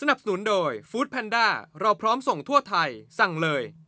สนับสนุนโดย Food Panda เราพร้อมส่งทั่วไทยสั่งเลย